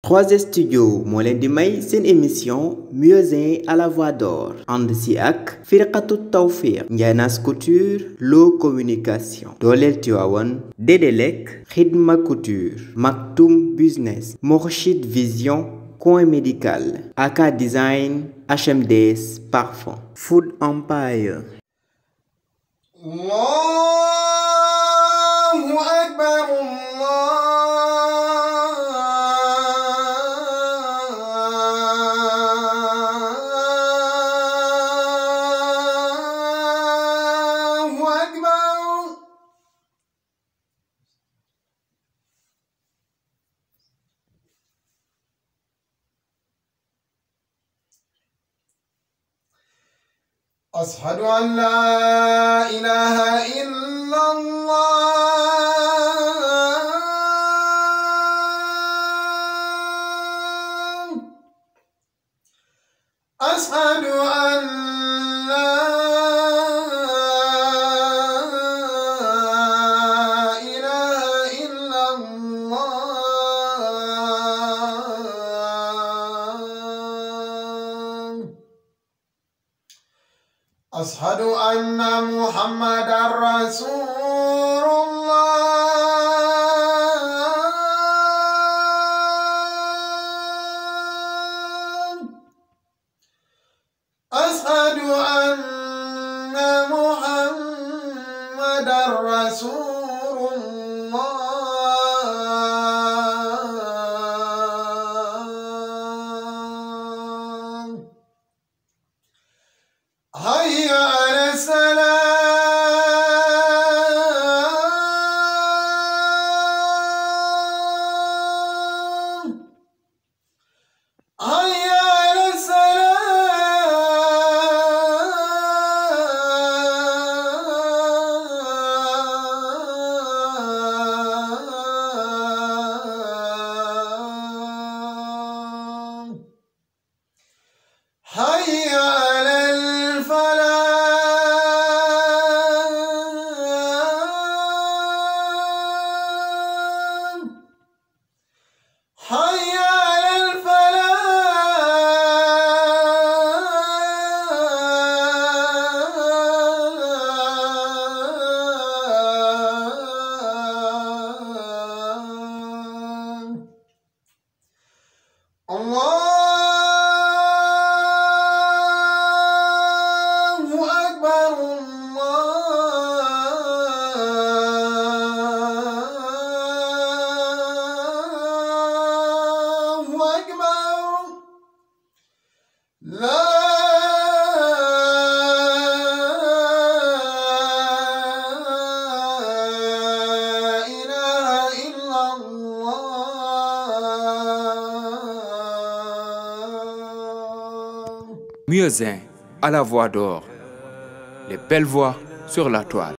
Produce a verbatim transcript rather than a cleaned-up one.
trois S Studio moo leen di may seen émission Muezzin à la voix d'or ànd si ak Firqatu Tawfiq Ndianas Couture Lo Communication dooleel Tivaouane Dédélec Khidma Couture Maktoum Business Mourchid Vision Coin Médical Aka Design H M D S Parfum Food Empire. Allahu Akbar, Allahu Akbar. أشهد أن لا إله إلا الله. أشهد أن لا إله إلا الله. أشهد أن محمدا رسول الله. أشهد أن محمدا رسول الله. هيا على السلام، هيا على السلام، هيا على الفلاح، هيا على الفلاح. الله أكبر، الله أكبر. لا إله إلا الله. Muezzin à la voix d'or, les belles voix sur la toile.